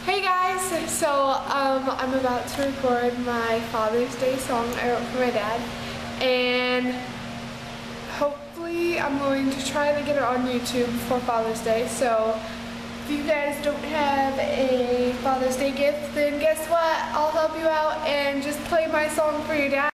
Hey guys, so I'm about to record my Father's Day song I wrote for my dad, and hopefully I'm going to try to get it on YouTube for Father's Day. So if you guys don't have a Father's Day gift, then guess what? I'll help you out and just play my song for your dad.